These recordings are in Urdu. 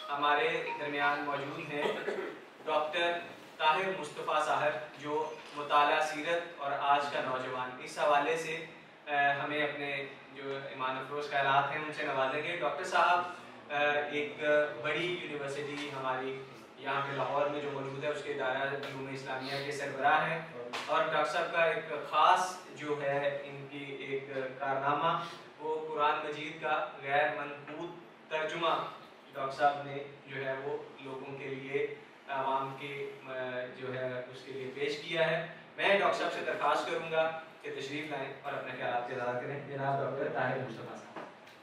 ہمارے درمیان موجود ہیں ڈاکٹر طاہر مصطفیٰ صاحب، جو مطالعہ سیرت اور آج کا نوجوان اس حوالے سے ہمیں اپنے جو ایمان افروز خیالات ہیں ان سے نوازیں گے۔ ڈاکٹر صاحب ایک بڑی یونیورسٹی ہماری یہاں پہ لاہور میں جو موجود ہے اس کے دائرہ علوم اسلامیہ کے سربراہ ہیں، اور ڈاکٹر صاحب کا ایک خاص جو ہے ان کی ایک کارنامہ وہ قرآن مجید کا غیر منقوط ترجمہ ڈاکٹر صاحب نے جو ہے وہ لوگوں کے لیے، عوام کے جو ہے اس کے لیے پیش کیا ہے۔ میں ڈاکٹر صاحب سے درخواست کروں گا کہ تشریف لائیں اور اپنے خیالات اظہار کریں۔ جناب ڈاکٹر طاہر مصطفیٰ صاحب۔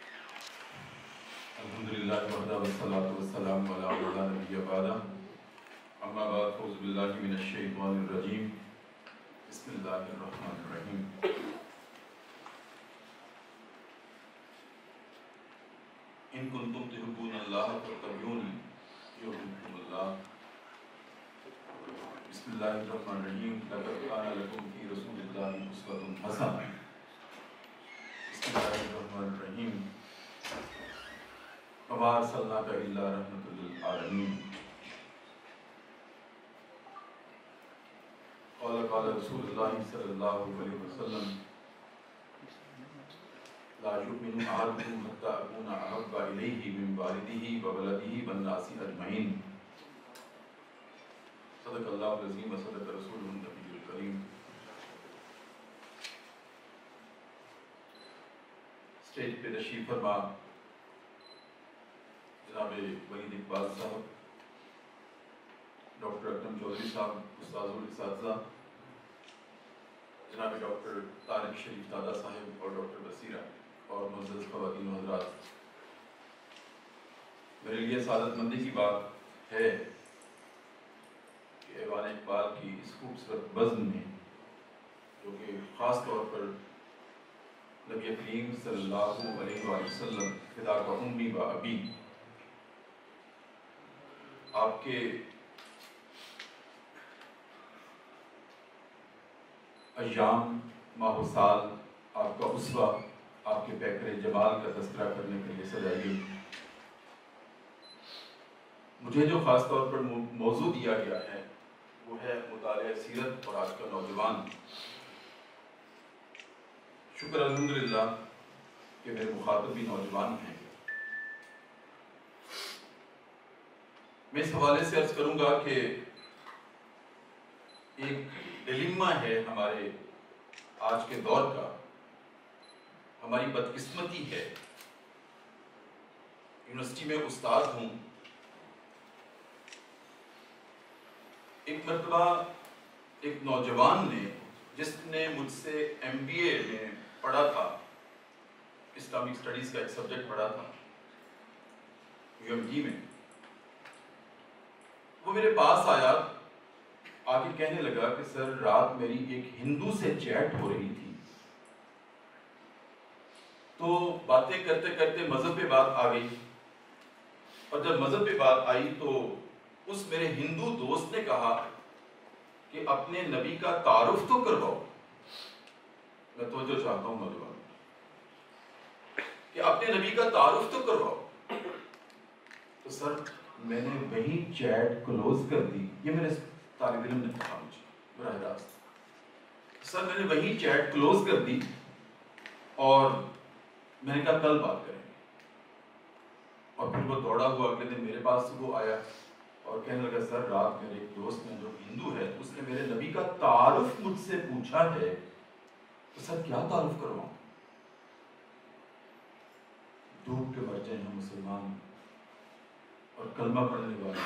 الحمدللہ وحدہ والصلاۃ والسلام علی من لا نبی بعدہ، اما بعد فاعوذ باللہ من الشیطان الرجیم، بسم اللہ الرحمن الرحیم۔ ان کنتم تحبون اللہ فاتبعونی یحببکم اللہ۔ بسم اللہ الرحمن الرحیم۔ لقد کان لکم فی رسول اللہ اسوۃ حسنہ۔ بسم اللہ الرحمن الرحیم۔ وما ارسلناک الا رحمۃ للعالمین۔ قال رسول اللہ صلی اللہ علیہ وسلم لا یؤمن احدکم حتی اکون احب الیہ من والدہ وولدہ والناس اجمعین۔ صدق اللہ العظیم وصدق رسولہ النبی الکریم۔ اسٹیج پہ تشریف فرما جناب وحید اقبال صاحب، ڈاکٹر اکرم چودھری صاحب استاذ الاساتذہ، جناب ڈاکٹر طارق شریف دادا صاحب اور ڈاکٹر بصیرہ اور معزز خواتین و حضرات، میرے لیے سعادت مندی کی بات ہے کہ ایوان اقبال کی اس خوبصورت بزم میں، جو کہ خاص طور پر نبی کریم صلی اللہ علیہ وآلہ وسلم فداک امی و ابی، آپ کے ایام ماہ و سال، آپ کا اسوہ، آپ کے پیکر جمال کا تذکرہ کرنے کے لیے سجائی گئی۔ مجھے جو خاص طور پر موضوع دیا گیا ہے وہ ہے مطالعہ سیرت اور آج کا نوجوان۔ شکر الحمدللہ کہ میرے مخاطب بھی نوجوان ہیں۔ میں اس حوالے سے عرض کروں گا کہ ایک ڈیلیما ہے ہمارے آج کے دور کا، ہماری بدقسمتی ہے۔ یونیورسٹی میں استاد ہوں، ایک مرتبہ ایک نوجوان نے، جس نے مجھ سے MBA میں پڑھا تھا، اسلامک اسٹڈیز کا ایک سبجیکٹ پڑھا تھا UMG میں، وہ میرے پاس آیا، آگے کہنے لگا کہ سر رات میری ایک ہندو سے چیٹ ہو رہی تھی، تو باتیں کرتے کرتے مذہب پہ بات آ گئی، اور جب مذہب پہ بات آئی تو اس میرے ہندو دوست نے کہا کہ اپنے نبی کا تعارف تو کرواؤ۔ میں توجہ چاہتا ہوں نوجوان کہ اپنے نبی کا تعارف تو کرواؤ۔ تو سر میں نے وہی چیٹ کلوز کر دی، یہ میرے طالب علم نے کہا مجھے براہ راست، سر میں نے وہی چیٹ کلوز کر دی اور میں نے کہا کل بات کریں گے۔ اور پھر وہ دوڑا ہوا اگلے دن میرے پاس وہ آیا اور کہنے لگا سر رات میرے ایک دوست نے جو ہندو ہے اس نے میرے نبی کا تعارف مجھ سے پوچھا ہے، تو سر کیا تعارف کرواؤں؟ ڈوب کے مر جائیں ہم مسلمان اور کلمہ پڑھنے والے۔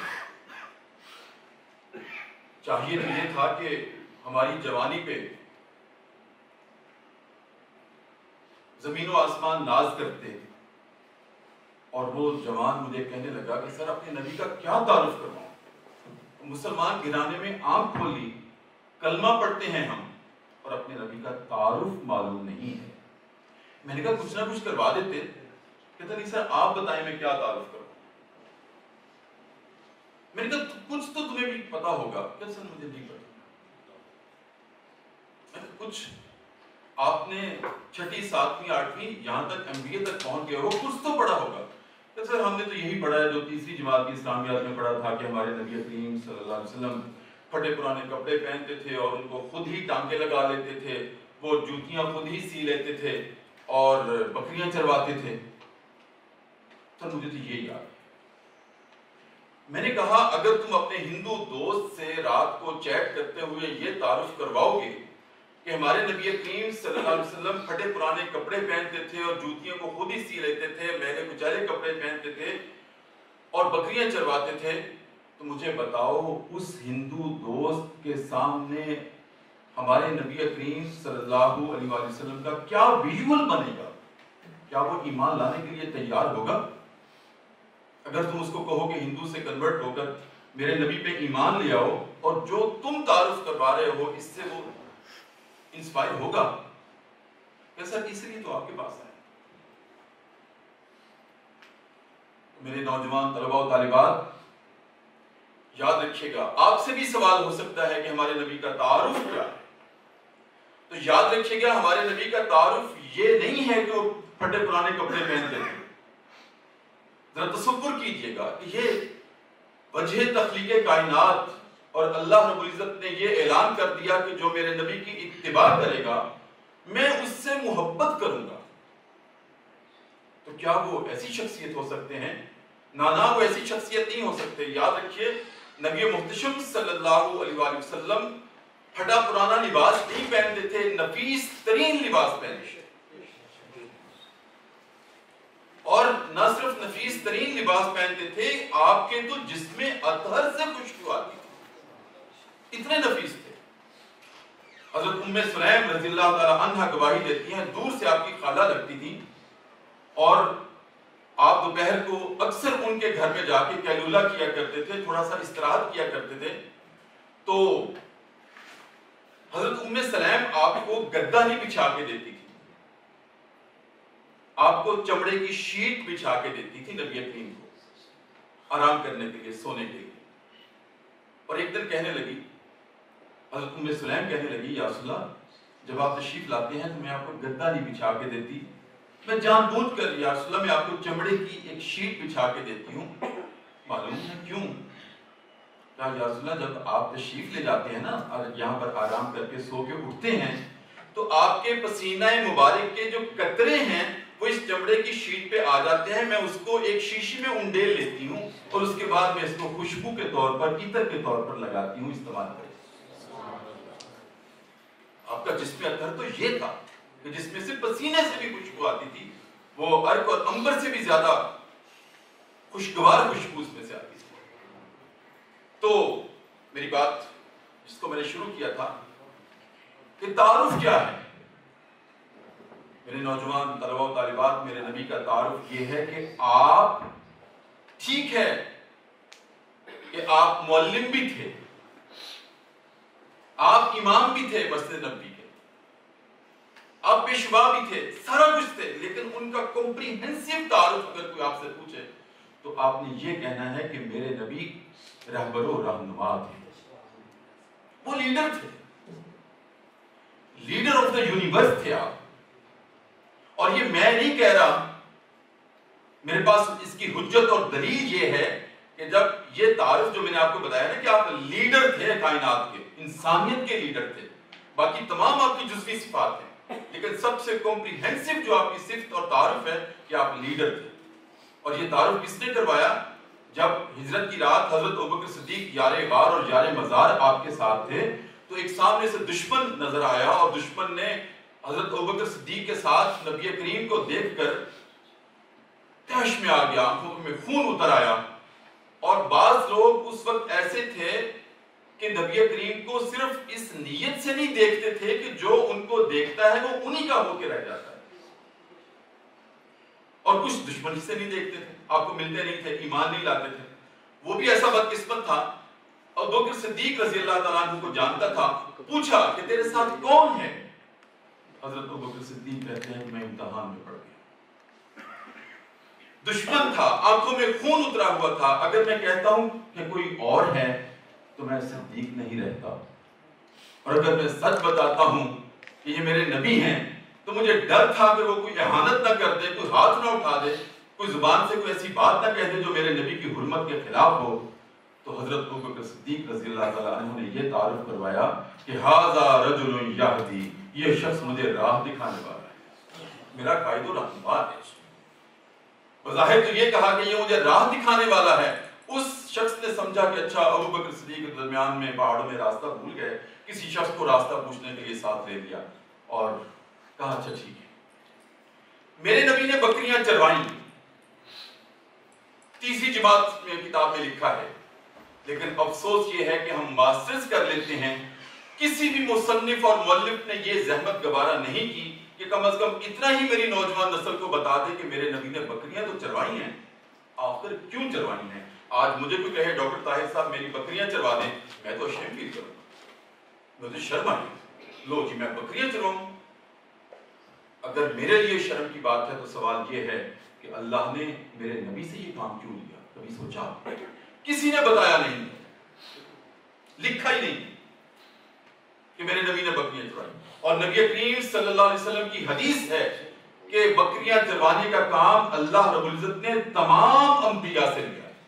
چاہیے تو یہ تھا کہ ہماری جوانی پہ زمین و آسمان ناز کرتے، اور وہ جوان مجھے کہنے لگا کہ سر اپنے نبی کا کیا تعارف کرواؤں؟ مسلمان گرانے میں آنکھ کھولی، کلمہ پڑھتے ہیں ہم اور اپنے نبی کا تعارف معلوم نہیں ہے۔ میں نے کہا کچھ نہ کچھ کروا دیتے۔ کہتا نہیں سر آپ بتائیں میں کیا تعارف کروں؟ میں نے کہا کچھ تو تمہیں بھی پتا ہوگا۔ کہ سر مجھے نہیں پتا۔ کچھ آپ نے 6ٹھی 7ویں 8ویں یہاں تک MBA تک پہنچ گئے ہو، کچھ تو پڑھا ہوگا۔ کہ سر ہم نے تو یہی پڑھا ہے جو تیسری جماعت کی اسلامیات میں پڑھا تھا کہ ہمارے نبی کریم صلی اللہ علیہ وسلم پھٹے پرانے کپڑے پہنتے تھے اور ان کو خود ہی ٹانکے لگا لیتے تھے، وہ جوتیاں خود ہی سی لیتے تھے اور بکریاں چرواتے تھے۔ سر مجھے تو یہ یاد ہے۔ میں نے کہا اگر تم اپنے ہندو دوست سے رات کو چیٹ کرتے ہوئے یہ تعارف کرواؤ گے کہ ہمارے نبی کریم صلی اللہ علیہ وسلم پھٹے پرانے کپڑے پہنتے تھے اور جوتیوں کو خود ہی سی لیتے تھے، میلے کچالے کپڑے پہنتے تھے اور بکریاں چرواتے تھے، تو مجھے بتاؤ اس ہندو دوست کے سامنے ہمارے نبی کریم صلی اللہ علیہ وسلم کا کیا ویژول بنے گا؟ کیا وہ ایمان لانے کے لیے تیار ہوگا؟ اگر تم اس کو کہو کہ ہندو سے کنورٹ ہو کر میرے نبی پہ ایمان لے آؤ اور جو تم تعارف کروا رہے ہو اس سے وہ انسپائر ہوگا، ایسا اس لیے تو آپ کے پاس آئے۔ میرے نوجوان طلباء و طالبات، یاد رکھیے گا آپ سے بھی سوال ہو سکتا ہے کہ ہمارے نبی کا تعارف کیا ہے، تو یاد رکھیے گا ہمارے نبی کا تعارف یہ نہیں ہے کہ وہ پھٹے پرانے کپڑے پہنتے تھے۔ ذرا تصور کیجئے گا کہ یہ وجہ تخلیق کائنات اور اللہ رب العزت نے یہ اعلان کر دیا کہ جو میرے نبی کی اتباع کرے گا میں اس سے محبت کروں گا، تو کیا وہ ایسی شخصیت ہو سکتے ہیں؟ نانا وہ ایسی شخصیت نہیں ہو سکتے۔ یاد رکھیے نبی محتشم صلی اللہ علیہ وآلہ وسلم پھٹا پرانا لباس نہیں پہنتے تھے، نفیس ترین لباس پہنتے تھے، اور نہ صرف نفیس ترین لباس پہنتے تھے، آپ کے تو جسم اطہر سے خوشبو آتی تھی، اتنے نفیس تھے۔ حضرت ام سلیم رضی اللہ تعالی عنہ گواہی دیتی ہیں، دور سے آپ کی خالہ لگتی تھی اور آپ دوپہر کو اکثر ان کے گھر میں جا کے قیلولہ کیا کرتے تھے، تھوڑا سا استراحت کیا کرتے تھے، تو حضرت ام سلیم آپ کو گدا نہیں بچھا کے دیتی تھی، آپ کو چمڑے کی شیٹ بچھا کے دیتی تھی نبی کریم کو آرام کرنے کے لیے، سونے کے لیے۔ اور ایک دن کہنے لگی، حضرت ام سلیم کہنے لگی، یا رسول اللہ جب آپ تشریف لاتے ہیں تو میں آپ کو گدا نہیں بچھا کے دیتی، میں جان بوجھ کر یا رسول اللہ میں آپ کو چمڑے کی ایک شیٹ بچھا کے دیتی ہوں، معلوم ہے کیوں؟ کہا یا رسول اللہ جب آپ تشریف لے جاتے ہیں نا اور یہاں پر آرام کر کے سو کے اٹھتے ہیں تو آپ کے پسینہ مبارک کے جو قطرے ہیں وہ اس چمڑے کی شیٹ پہ آ جاتے ہیں، میں اس کو ایک شیشی میں انڈیل لیتی ہوں اور اس کے بعد میں اس کو خوشبو کے طور پر، عطر کے طور پر لگاتی ہوں، استعمال کرتی ہوں۔ آپ کا جسم اطہر تو یہ تھا کہ جس میں سے پسینے سے بھی خوشبو آتی تھی، وہ عرق اور عنبر سے بھی زیادہ خوشگوار خوشبو اس میں سے آتی تھی۔ تو میری بات جس کو میں نے شروع کیا تھا کہ تعارف کیا ہے، میرے نوجوان طلباء و طالبات، میرے نبی کا تعارف یہ ہے کہ آپ ٹھیک ہے کہ آپ معلم بھی تھے، آپ امام بھی تھے مسجد نبوی کے، آپ پیشوا بھی تھے، سارا کچھ تھے، لیکن ان کا کمپریہنسو تعارف اگر کوئی آپ سے پوچھے تو آپ نے یہ کہنا ہے کہ میرے نبی رہبر و رہنما تھے، وہ لیڈر تھے، لیڈر آف دا یونیورس تھے آپ۔ اور یہ میں نہیں کہہ رہا، میرے پاس اس کی حجت اور دلیل یہ ہے کہ جب یہ تعارف جو میں نے آپ کو بتایا نا کہ آپ لیڈر تھے کائنات کے، انسانیت کے لیڈر تھے، باقی تمام آپ کی جزوی صفات ہیں، لیکن سب سے کمپریہنسو جو آپ کی صفت اور تعارف ہے کہ آپ لیڈر تھے۔ اور یہ تعارف کس نے کروایا؟ جب ہجرت کی رات حضرت ابوبکر صدیق یار غار اور یار مزار آپ کے ساتھ تھے تو ایک سامنے سے دشمن نظر آیا اور دشمن نے حضرت ابوبکر صدیق کے ساتھ نبی کریم کو دیکھ کر تحش میں آ گیا، آنکھوں میں خون اتر آیا، اور بعض لوگ اس وقت ایسے تھے کہ نبی کریم کو صرف اس نیت سے نہیں دیکھتے تھے کہ جو ان کو دیکھتا ہے وہ انہی کا ہو کے رہ جاتا ہے، اور کچھ دشمنی سے نہیں دیکھتے تھے، آپ کو ملتے نہیں تھے، ایمان نہیں لاتے تھے۔ وہ بھی ایسا بدقسمت تھا، ابوبکر صدیق رضی اللہ تعالیٰ عنہ کو جانتا تھا، پوچھا کہ تیرے ساتھ کون ہے؟ حضرت ابوبکر صدیق کہتے ہیں کہ میں امتحان میں پڑ گیا، دشمن تھا، آنکھوں میں خون اترا ہوا تھا، اگر میں کہتا ہوں کہ کوئی اور ہے تو میں صدیق نہیں رہتا، اور اگر میں سچ بتاتا ہوں کہ یہ میرے نبی ہیں تو مجھے ڈر تھا کہ وہ کوئی اہانت نہ کر دے، کوئی ہاتھ نہ اٹھا دے، کوئی زبان سے کوئی ایسی بات نہ کہہ دے جو میرے نبی کی حرمت کے خلاف ہو، تو حضرت ابوبکر صدیق رضی اللہ تعالیٰ عنہ نے یہ تعارف کروایا کہ ھذا رجل یہدی، یہ شخص مجھے راہ دکھانے والا ہے، میرا قائد و رہنما ہے۔ بظاہر تو یہ کہا کہ یہ مجھے راہ دکھانے والا ہے، اس شخص نے سمجھا کہ اچھا ابوبکر صدیق کے درمیان میں پہاڑوں میں راستہ بھول گئے، کسی شخص کو راستہ پوچھنے کے لیے ساتھ لے لیا اور کہا اچھا ٹھیک ہے۔ میرے نبی نے بکریاں چروائیں، تیسری جماعت میں کتاب میں لکھا ہے، لیکن افسوس یہ ہے کہ ہم ماسٹرز کر لیتے ہیں، کسی بھی مصنف اور مؤلف نے یہ زحمت گوارا نہیں کی کہ کم از کم اتنا ہی میری نوجوان نسل کو بتا دے کہ میرے نبی نے بکریاں تو چروائی ہیں، آخر کیوں چروائی ہیں؟ آج مجھے کوئی کہے ڈاکٹر طاہر صاحب میری بکریاں چروا دیں، میں تو شرم فیل کروں گا، مجھے شرم آئی، لو جی میں بکریاں چرواؤں۔ اگر میرے لیے شرم کی بات ہے تو سوال یہ ہے کہ اللہ نے میرے نبی سے یہ کام کیوں لیا؟ کبھی سوچا؟ کسی نے بتایا نہیں، لکھا ہی نہیں کہ میرے نبی نے بکریاں چروائی۔ اور نبی کریم صلی اللہ علیہ وسلم کی حدیث ہے کہ بکریاں چروانے کا کام اللہ رب العزت نے تمام انبیاء سے لیا ہے،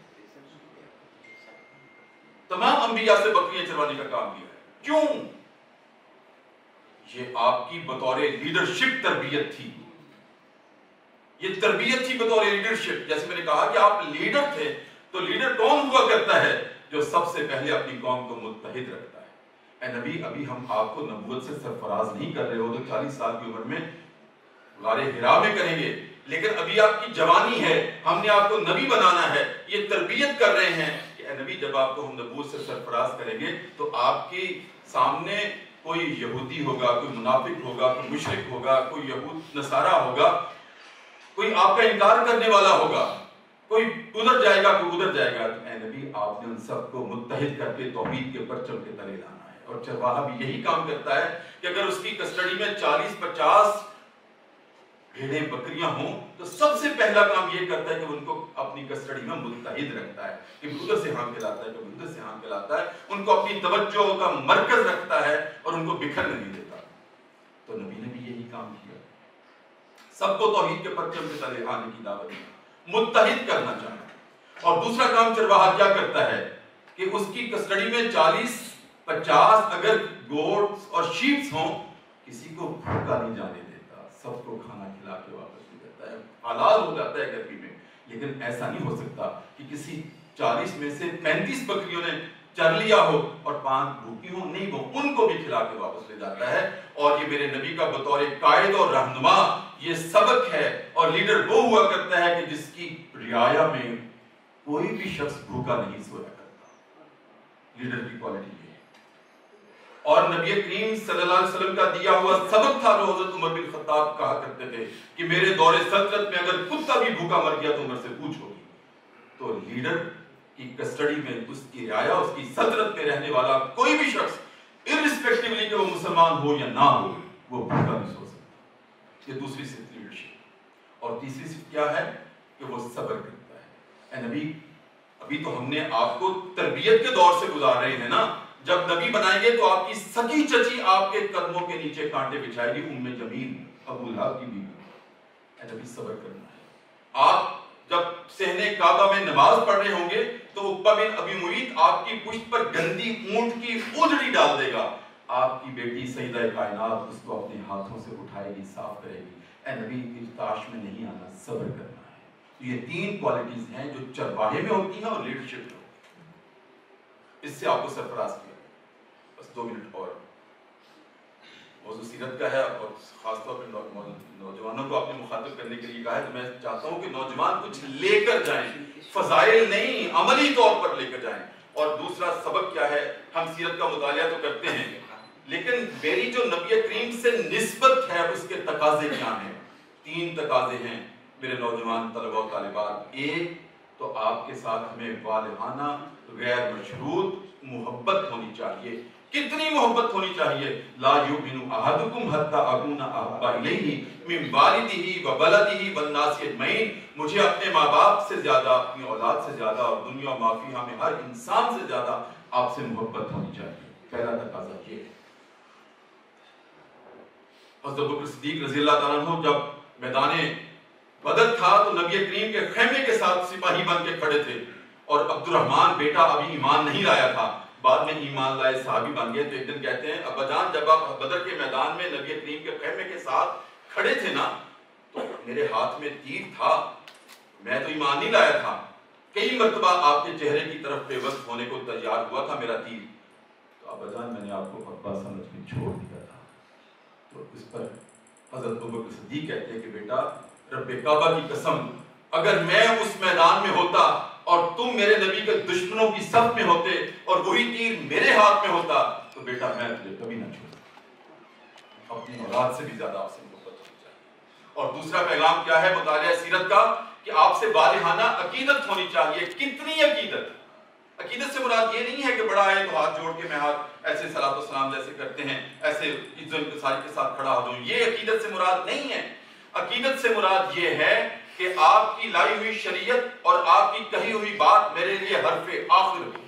تمام انبیاء سے بکریاں چروانے کا کام لیا ہے۔ کیوں؟ یہ آپ کی بطور لیڈرشپ تربیت تھی، یہ تربیت تھی بطور لیڈرشپ۔ جیسے میں نے کہا کہ آپ لیڈر تھے، تو لیڈر کون ہوا کرتا ہے؟ جو سب سے پہلے اپنی قوم کو متحد رکھتا ہے۔ اے نبی، ابھی ہم آپ کو نبوت سے سرفراز نہیں کر رہے ہو تو 40 سال کی عمر میں غار حرا میں کریں گے، لیکن ابھی آپ کی جوانی ہے، ہم نے آپ کو نبی بنانا ہے، یہ تربیت کر رہے ہیں کہ اے نبی جب آپ کو ہم نبوت سے سرفراز کریں گے تو آپ کے سامنے کوئی یہودی ہوگا، کوئی منافق ہوگا، کوئی مشرک ہوگا، کوئی یہود نصارہ ہوگا، کوئی آپ کا انکار کرنے والا ہوگا، کوئی ادھر جائے گا، کوئی ادھر جائے گا، تو اے نبی آپ نے ان سب کو متحد کر کے توحید کے پرچم کے تلے لانا ہے۔ اور چرواہا بھی یہی کام کرتا ہے کہ اگر اس کی کسٹڈی میں 40-50 بھیڑیں بکریاں ہوں تو سب سے پہلا کام یہ کرتا ہے کہ ان کو اپنی کسٹڈی میں متحد رکھتا ہے، کبھی ادھر سے ہانک کھلاتا ہے، کبھی ادھر سے ہانک کھلاتا ہے، ان کو اپنی توجہ کا مرکز رکھتا ہے اور ان کو بکھرنے نہیں دیتا۔ تو نبی نے بھی یہی کام کیا، سب کو توحید کے پرچم کے تلے آنے کی دعوت دی، متحد کرنا چاہتا۔ اور دوسرا کام چرواہا کیا کرتا ہے کہ اس کی کسٹڈی میں 40-50 اگر گوٹس اور شیپس ہوں، کسی کو بھوکا نہیں جانے دیتا، سب کو کھانا کھلا کے واپس لے جاتا ہے، حلال ہو جاتا ہے گرمی میں۔ لیکن ایسا نہیں ہو سکتا کہ کسی 40 میں سے 35 بکریوں نے چر لیا ہو اور 5 بھوکی ہوں، نہیں، وہ ان کو بھی کھلا کے واپس لے جاتا ہے۔ اور یہ میرے نبی کا بطور قائد اور رہنما یہ سبق ہے۔ اور لیڈر وہ ہوا کرتا ہے کہ جس کی رعایا میں کوئی بھی شخص بھوکا نہیں سویا کرتا، لیڈر کی کوالٹی یہ ہے۔ اور نبی کریم صلی اللہ علیہ وسلم کا دیا ہوا سبق تھا جو حضرت عمر بن خطاب کہا کرتے تھے کہ میرے دور سلطنت میں اگر کتا بھی بھوکا مر گیا تو عمر سے پوچھ ہوگی۔ تو لیڈر کی کسٹڈی میں اس کی رعایا، اس کی سلطنت میں رہنے والا کوئی بھی شخص، ارسپیکٹیولی کہ وہ مسلمان ہو یا نہ ہو، وہ بھوکا نہیں سو سکتا۔ یہ دوسری صفت لیڈرشپ۔ اور تیسری صفت کیا ہے کہ وہ صبر کرتا ہے۔ اے نبی، ابھی تو ہم نے آپ کو تربیت کے دور سے گزار رہے ہیں نا، جب نبی بنائیں گے تو آپ کی سکی چچی آپ کے قدموں کے نیچے کانٹے بچھائے گی، ام جمیل ابو لہب کی بیوی۔ اے نبی، صبر کرنا ہے۔ آپ جب صحن کعبہ میں نماز پڑھ رہے ہوں گے تو عقبہ بن ابی معیط آپ کی پشت پر گندی اونٹ کی اونجڑی ڈال دے گا، آپ کی بیٹی سیدہ کائنات اس کو اپنے ہاتھوں سے اٹھائے گی، صاف کرے گی۔ اے نبی، ارتاش میں نہیں آنا، صبر کرنا ہے۔ یہ 3 کوالٹیز ہیں جو چرواہے میں ہوتی ہیں اور لیڈرشپ میں ہوتی ہیں۔ اس سے آپ کو سرفراز کیا۔ بس 2 منٹ اور، موضوع سیرت کا ہے اور خاص طور پہ نوجوانوں کو اپنے مخاطب کرنے کے لیے کہا ہے، تو میں چاہتا ہوں کہ نوجوان کچھ لے کر جائیں، فضائل نہیں، عملی طور پر لے کر جائیں۔ اور دوسرا سبق کیا ہے؟ ہم سیرت کا مطالعہ تو کرتے ہیں، لیکن میری جو نبی کریم سے نسبت ہے اس کے تقاضے کیا ہیں؟ 3 تقاضے ہیں میرے نوجوان طلباء و طالبات۔ ایک تو آپ کے ساتھ ہمیں والہانہ غیر مشروط محبت ہونی چاہیے۔ کتنی محبت ہونی چاہیے؟ لا یؤمن احدکم حتی اکون احب الیہ من والدہ و ولدہ والناس اجمعین۔ مجھے اپنے ماں باپ سے زیادہ، اپنی اولاد سے زیادہ اور دنیا ما فیہا میں ہر انسان سے زیادہ آپ سے محبت ہونی چاہیے۔ پہلا تقاضا یہ ہے۔ حضرت ابوبکر صدیق رضی اللہ تعالیٰ عنہ جب میدان بدر تھا تو نبی کریم کے خیمے کے ساتھ سپاہی بن کے کھڑے تھے، اور عبد الرحمن بیٹا ابھی ایمان نہیں لایا تھا، بعد میں ایمان لائے صحابی بن گئے۔ تو ایک دن کہتے ہیں ابا جان جب آپ بدر کے میدان میں نبی کریم کے خیمے کے ساتھ کھڑے تھے نا تو میرے ہاتھ میں تیر تھا، میں تو ایمان نہیں لایا تھا، کئی مرتبہ آپ کے چہرے کی طرف پیوست ہونے کو تیار ہوا تھا میرا تیر، تو ابا جان میں نے آپ کو ابا سمجھ کے چھوڑ دیا تھا۔ تو اس پر حضرت ابوبکر صدیق کہتے ہیں کہ بیٹا رب کعبہ کی قسم، اگر میں اس میدان میں ہوتا اور تم میرے نبی کے دشمنوں کی صف میں ہوتے اور وہی تیر میرے ہاتھ میں ہوتا تو بیٹا میں تجھے کبھی نہ چھوڑتا۔ اپنی اولاد سے بھی زیادہ آپ سے محبت ہونی چاہیے۔ اور دوسرا پیغام کیا ہے مطالعہ سیرت کا؟ کہ آپ سے بالغانہ عقیدت ہونی چاہیے۔ کتنی عقیدت؟ عقیدت سے مراد یہ نہیں ہے کہ بڑا ہے تو ہاتھ جوڑ کے میں ہاتھ ایسے صلاۃ و سلام جیسے کرتے ہیں ایسے عزت و انکساری کے ساتھ کھڑا ہو جاؤں، یہ عقیدت سے مراد نہیں ہے۔ عقیدت سے مراد یہ ہے کہ آپ کی لائی ہوئی شریعت اور آپ کی کہی ہوئی بات میرے لیے حرف آخر ہو۔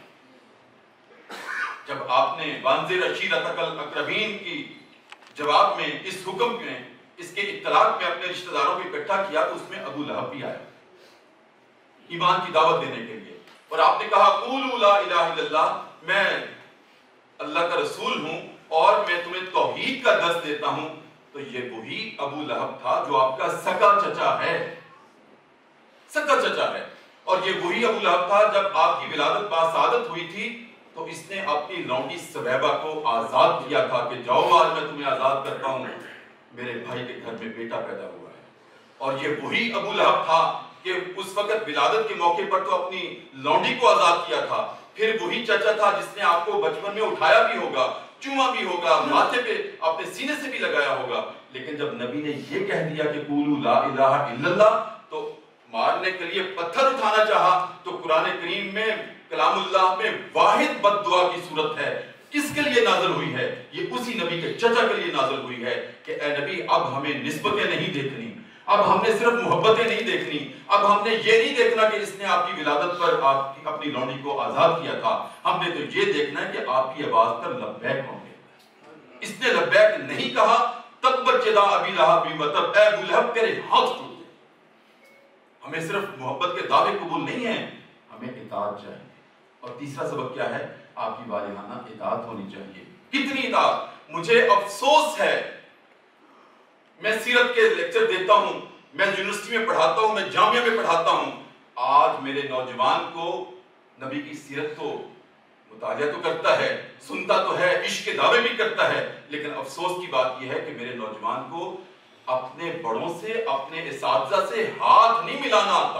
جب آپ نے وانذر عشیرتک الاقربین کی جواب میں اس حکم میں اس کے اطلاق میں اپنے رشتہ داروں کو اکٹھا کیا تو اس میں ابو لہب بھی آیا ایمان کی دعوت دینے کے لیے، اور آپ نے کہا قولوا لا الہ الا اللہ، میں اللہ کا رسول ہوں اور میں تمہیں توحید کا درس دیتا ہوں۔ تو یہ وہی ابو لہب تھا جو آپ کا سگا چچا ہے، سگا چچا ہے، اور یہ وہی ابو لہب تھا جب آپ کی ولادت باسعادت ہوئی تھی تو اس نے اپنی لونڈی سبیبہ کو آزاد کیا تھا کہ جاؤ آج میں تمہیں آزاد کرتا ہوں، میرے بھائی کے گھر میں بیٹا پیدا ہوا ہے۔ اور یہ وہی ابو لہب تھا کہ اس وقت ولادت کے موقع پر تو اپنی لونڈی کو آزاد کیا تھا، پھر وہی چچا تھا جس نے آپ کو بچپن میں اٹھایا بھی ہوگا، چوما بھی ہوگا، ماتھے پہ اپنے سینے سے بھی لگایا ہوگا، لیکن جب نبی نے یہ کہہ دیا کہ قولوا لا الہ الا اللہ تو مارنے کے لیے پتھر اٹھانا چاہا۔ تو قرآن کریم میں کلام اللہ میں واحد بد دعا کی صورت ہے، کس کے لیے نازل ہوئی ہے؟ یہ اسی نبی کے چچا کے لیے نازل ہوئی ہے کہ اے نبی اب ہمیں نسبتیں نہیں دیکھنی، اب ہم نے صرف محبتیں نہیں دیکھنی، اب ہم نے یہ نہیں دیکھنا کہ اس نے آپ کی ولادت پر آپ کی اپنی لونڈی کو آزاد کیا تھا، ہم نے تو یہ دیکھنا ہے کہ آپ کی آواز پر لبیک کون کہتا ہے۔ اس نے لبیک نہیں کہا، تبت یدا ابی لہب وتب، اے ابو لہب تیرے ہاتھ ٹوٹ گئے۔ ہمیں صرف محبت کے دعوے قبول نہیں ہیں، ہمیں اطاعت چاہیے۔ اور تیسرا سبق کیا ہے؟ آپ کی بالغانہ اطاعت ہونی چاہیے۔ کتنی اطاعت؟ مجھے افسوس ہے، میں سیرت کے لیکچر دیتا ہوں، میں یونیورسٹی میں پڑھاتا ہوں، میں جامعہ میں پڑھاتا ہوں، آج میرے نوجوان کو نبی کی سیرت تو مطالعہ تو کرتا ہے، سنتا تو ہے، عشق کے دعوے بھی کرتا ہے، لیکن افسوس کی بات یہ ہے کہ میرے نوجوان کو اپنے بڑوں سے، اپنے اساتذہ سے ہاتھ نہیں ملانا آتا۔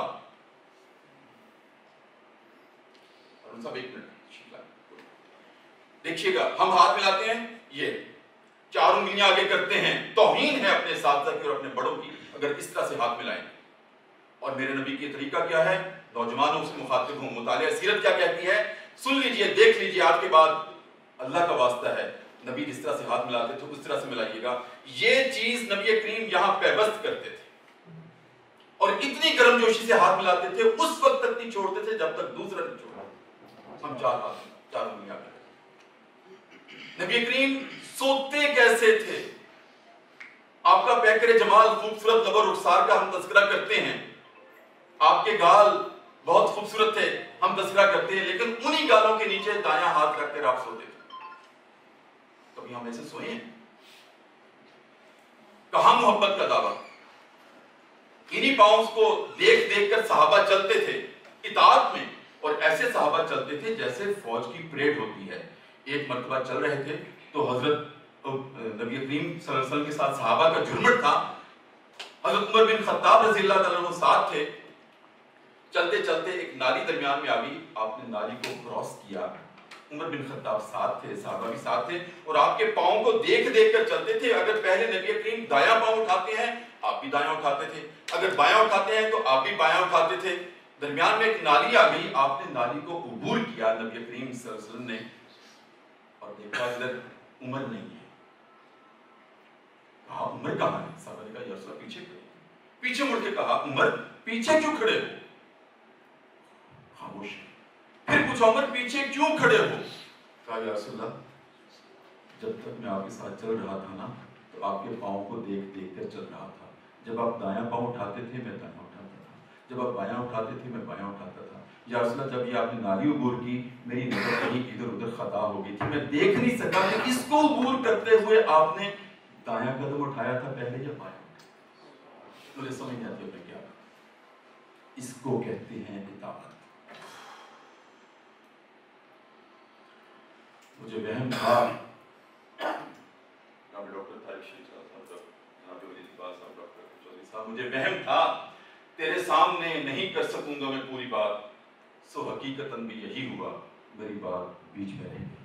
اور ان سب ایک منٹ دیکھیے گا، ہم ہاتھ ملاتے ہیں، یہ چار انگلیاں آگے کرتے ہیں، توہین ہے اپنے اساتذہ کی اور اپنے بڑوں کی اگر اس طرح سے ہاتھ ملائیں۔ اور میرے نبی کی طریقہ کیا ہے؟ نوجوانوں سے مخاطب ہوں، مطالعہ سیرت کیا کہتی ہے سن لیجئے، دیکھ لیجئے، آج کے بعد اللہ کا واسطہ ہے، نبی جس طرح سے ہاتھ ملاتے تھے اس طرح سے ملائیے گا۔ یہ چیز نبی کریم یہاں پیوست کرتے تھے اور اتنی گرم جوشی سے ہاتھ ملاتے تھے، اس وقت تک نہیں چھوڑتے تھے جب تک دوسرا نہیں چھوڑا۔ ہم چار انگلیاں کرتے، نبی کریم سوتے کیسے تھے؟ آپ کا پیکر جمال خوبصورت لب و رخسار کا ہم تذکرہ کرتے ہیں، آپ کے گال بہت خوبصورت تھے ہم تذکرہ کرتے ہیں، لیکن انہی گالوں کے نیچے دایاں ہاتھ رکھ کر آپ سوتے تھے۔ کبھی ہم ایسے سوئے ہیں؟ کہاں محبت کا دعویٰ؟ انہی پاؤں کو دیکھ دیکھ کر صحابہ چلتے تھے اطاعت میں، اور ایسے صحابہ چلتے تھے جیسے فوج کی پریڈ ہوتی ہے۔ ایک مرتبہ چل رہے تھے تو حضرت نبی کریم صلی اللہ علیہ وسلم کے ساتھ صحابہ کا جھرمٹ تھا، حضرت عمر بن خطاب رضی اللہ تعالیٰ عنہ ساتھ تھے، چلتے چلتے ایک نالی درمیان میں آ گئی، آپ نے نالی کو کراس کیا، عمر بن خطاب ساتھ تھے، صحابہ بھی ساتھ تھے، اور آپ کے پاؤں کو دیکھ دیکھ کر چلتے تھے۔ اگر پہلے نبی کریم دایاں پاؤں اٹھاتے ہیں آپ بھی دایاں اٹھاتے تھے، اگر بایاں اٹھاتے ہیں تو آپ بھی بایاں اٹھاتے تھے۔ درمیان میں ایک نالی آ گئی، آپ نے نالی کو عبور کیا نبی کریم صلی اللہ علیہ وسلم نے، اور دیکھا ادھر عمر نہیں ہے، کہا عمر کہاں ہے؟ صحابہ نے کہا یا رسول اللہ پیچھے کھڑے، پیچھے مڑ کے کہا عمر پیچھے کیوں کھڑے ہو؟ خاموش۔ پھر پوچھا عمر پیچھے کیوں کھڑے ہو؟ کہا یا رسول اللہ جب تک میں آپ کے ساتھ چل رہا تھا نا تو آپ کے پاؤں کو دیکھ دیکھ کر چل رہا تھا، جب آپ دایاں پاؤں اٹھاتے تھے میں دایاں اٹھاتا تھا، جب آپ بایاں اٹھاتے تھے میں بایاں اٹھاتا تھا۔ یا رسول اللہ جب یہ آپ نے نالی عبور کی میری نظر کہیں ادھر ادھر خطا ہو گئی تھی، میں دیکھ نہیں سکا کہ اس کو عبور کرتے ہوئے آپ نے دایاں قدم اٹھایا تھا پہلے یا بایاں۔ مجھے سمجھ نہیں آتی میں کیا کروں۔ اس کو کہتے ہیں اطاعت۔ مجھے وہم تھا، ڈاکٹر طارق شریف صاحب، جناب ولی اقبال صاحب، ڈاکٹر چودھری صاحب، مجھے وہم تھا تیرے سامنے نہیں کر سکوں گا میں پوری بات، سو حقیقتاً بھی یہی ہوا، میری بات بیچ میں رہ گئی۔